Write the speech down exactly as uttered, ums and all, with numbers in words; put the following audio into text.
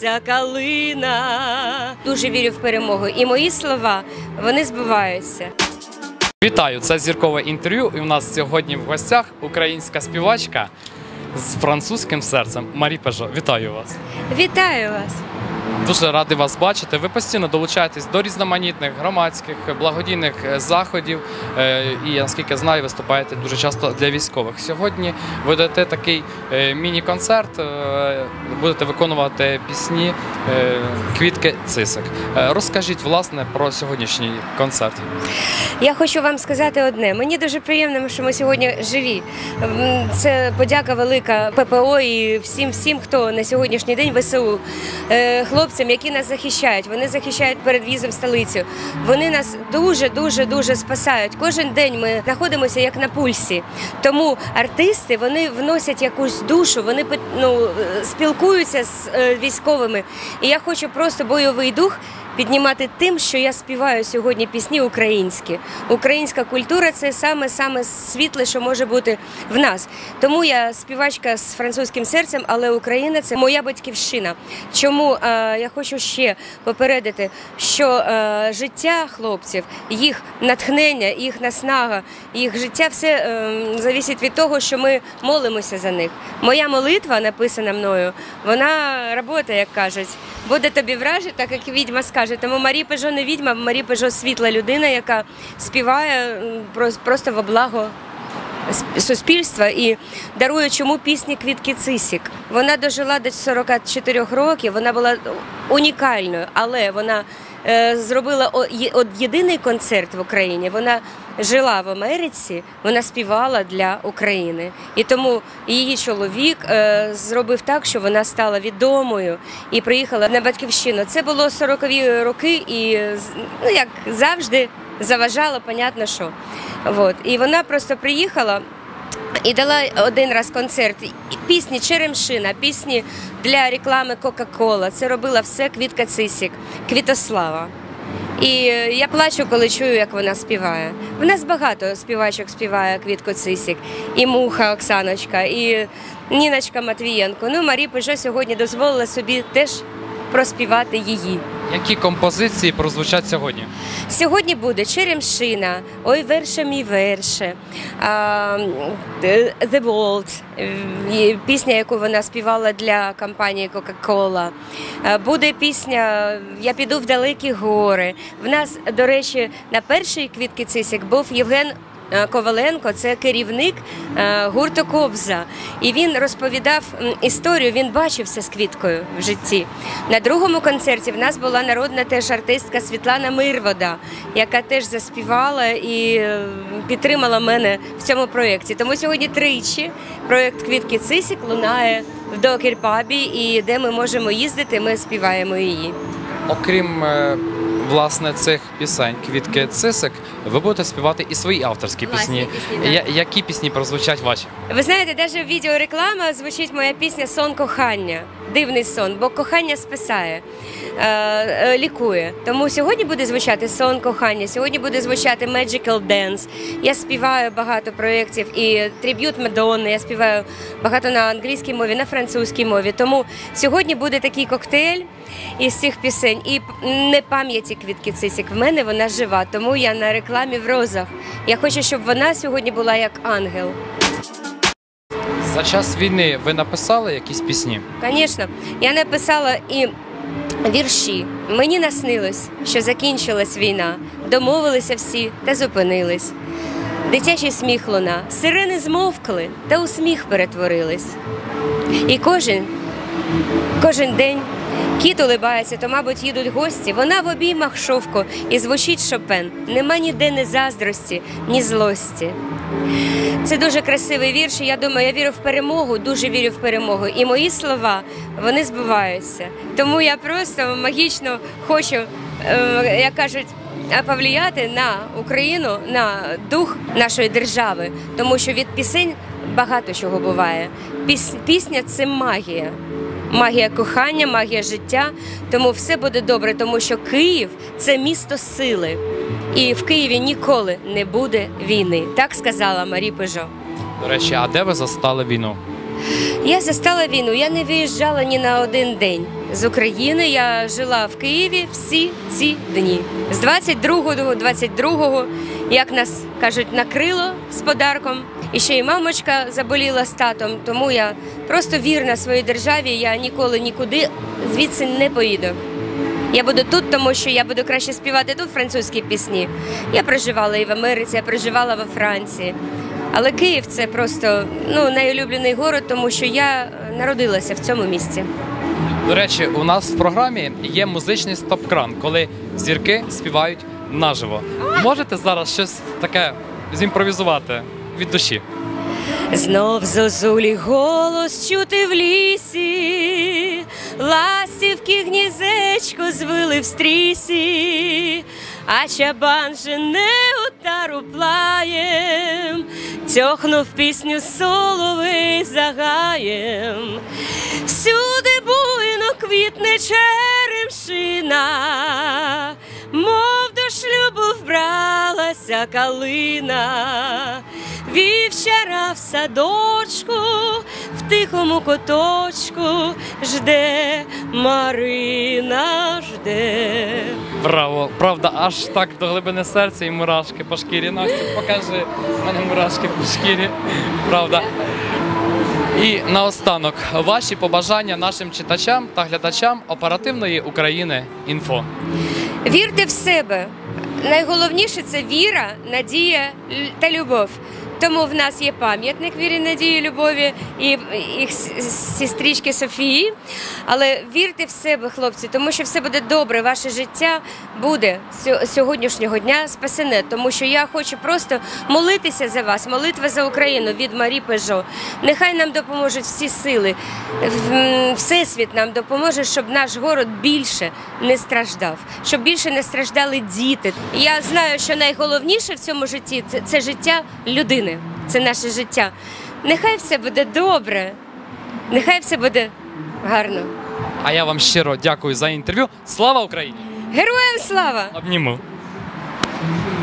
ця калина. Дуже вірю в перемогу. І мої слова, вони збиваються. Вітаю, це зіркове інтерв'ю. І у нас сьогодні в гостях українська співачка з французьким серцем Марі Пежо. Вітаю вас. Вітаю вас. Дуже радий вас бачити. Ви постійно долучаєтесь до різноманітних громадських, благодійних заходів і, наскільки знаю, виступаєте дуже часто для військових. Сьогодні ви даєте такий міні-концерт, будете виконувати пісні «Квітки цисик». Розкажіть, власне, про сьогоднішній концерт. Я хочу вам сказати одне. Мені дуже приємно, що ми сьогодні живі. Це подяка велика ППО і всім-всім, хто на сьогоднішній день ВСУ. Хлопцям, які нас захищають, вони захищають перед в'їздом в столицю. Вони нас дуже-дуже-дуже спасають. Кожен день ми знаходимося як на пульсі. Тому артисти, вони вносять якусь душу, вони ну, спілкуються з військовими. І я хочу просто бойовий дух піднімати тим, що я співаю сьогодні пісні українські. Українська культура – це саме-саме світле, що може бути в нас. Тому я співачка з французьким серцем, але Україна – це моя батьківщина. Чому е, я хочу ще попередити, що е, життя хлопців, їх натхнення, їх наснага, їх життя – все е, залежить від того, що ми молимося за них. Моя молитва, написана мною, вона працює, як кажуть. Буде тобі враже, так як відьма скаже. Тому Марі Пежо не відьма, Марі Пежо світла людина, яка співає просто во благо суспільства і дарує чому пісні «Квітки цисик». Вона дожила до сорока чотирьох років, вона була унікальною, але вона е, зробила о, єдиний концерт в Україні. Вона жила в Америці, вона співала для України. І тому її чоловік е, зробив так, що вона стала відомою і приїхала на Батьківщину. Це було сорокові роки і, ну, як завжди, заважало, понятно, що. Вот. І вона просто приїхала і дала один раз концерт. Пісні «Черемшина», пісні для реклами Кока-Кола. Це робила все Квітка Цисик, Квітослава. І я плачу, коли чую, як вона співає. В нас багато співачок співає Квітку Цисик. І Муха Оксаночка, і Ніночка Матвієнко. Ну, Марі Пежо сьогодні дозволила собі теж проспівати її. Які композиції прозвучать сьогодні? Сьогодні буде «Черемшина», «Ой, верше мій верше», «The Vault», пісня, яку вона співала для компанії Coca-Cola. Буде пісня «Я піду в далекі гори». В нас, до речі, на першій «Квітки цисик» був Євген Коваленко, це керівник гурту «Кобза». І він розповідав історію, він бачився з Квіткою в житті. На другому концерті в нас була народна теж артистка Світлана Мирвода, яка теж заспівала і підтримала мене в цьому проєкті. Тому сьогодні тричі проєкт «Квітки цисик» лунає в Докер-пабі, і де ми можемо їздити, ми співаємо її. Окрім власне цих пісень «Квітки цисик», ви будете співати і свої авторські пісні. пісні Я, які пісні прозвучать ваші? Ви знаєте, навіть в відеореклама звучить моя пісня «Сон кохання». Дивний сон, бо кохання спасає, е, е, лікує. Тому сьогодні буде звучати «Сон кохання», сьогодні буде звучати «Magical Dance». Я співаю багато проєктів і триб'ют Мадонни, я співаю багато на англійській мові, на французькій мові. Тому сьогодні буде такий коктейль із цих пісень. І не пам'яті Квітки цисик, в мене вона жива, тому я на рекламі в розах. Я хочу, щоб вона сьогодні була як ангел. За час війни ви написали якісь пісні? Звісно. Я написала і вірші. Мені наснилось, що закінчилась війна. Домовилися всі та зупинились. Дитячий сміх луна. Сирени змовкли та у сміх перетворились. І кожен, кожен день кіт улибається, то, мабуть, їдуть гості. Вона в обіймах шовку і звучить Шопен. Нема ніде ні заздрості, ні злості. Це дуже красивий вірш, і я думаю, я вірю в перемогу, дуже вірю в перемогу. І мої слова, вони збиваються. Тому я просто магічно хочу, як кажуть, повлияти на Україну, на дух нашої держави. Тому що від пісень багато чого буває. Пісня – це магія. Магія кохання, магія життя. Тому все буде добре, тому що Київ – це місто сили. І в Києві ніколи не буде війни. Так сказала Марі Пежо. До речі, а де ви застали війну? Я застала війну, я не виїжджала ні на один день з України. Я жила в Києві всі ці дні. З двадцять другого до двадцять другого, як нас, кажуть, накрило з подарком. І ще й мамочка заболіла з татом, тому я просто вірна своїй державі, я ніколи нікуди звідси не поїду. Я буду тут, тому що я буду краще співати тут французькі пісні. Я проживала і в Америці, я проживала во Франції. Але Київ – це просто ну, найулюблений город, тому що я народилася в цьому місці. До речі, у нас в програмі є музичний стоп-кран, коли зірки співають наживо. Можете зараз щось таке зімпровізувати від душі? Знов зозулі голос чути в лісі, ластівки гніздечко звили в стрісі, а чабан жене отару плаєм, тьохнув пісню соловей за гаєм. Всюди буйно квітне черемшина, мов до шлюбу вбралася калина. Вівчара в садочку, в тихому куточку жде Марина, жде. Браво! Правда, аж так до глибини серця і мурашки по шкірі. Настя, покажи, в мене мурашки по шкірі. Правда. І наостанок, ваші побажання нашим читачам та глядачам оперативної України інфо. Вірте в себе. Найголовніше – це віра, надія та любов. Тому в нас є пам'ятник вірі, надії, любові і їх сестрички Софії. Але вірте в себе, хлопці, тому що все буде добре. Ваше життя буде з сьогоднішнього дня спасене. Тому що я хочу просто молитися за вас. Молитва за Україну від Марі Пежо. Нехай нам допоможуть всі сили. Всесвіт нам допоможе, щоб наш город більше не страждав. Щоб більше не страждали діти. Я знаю, що найголовніше в цьому житті – це життя людини. Це наше життя. Нехай все буде добре, нехай все буде гарно. А я вам щиро дякую за інтерв'ю. Слава Україні! Героям слава! Обніму!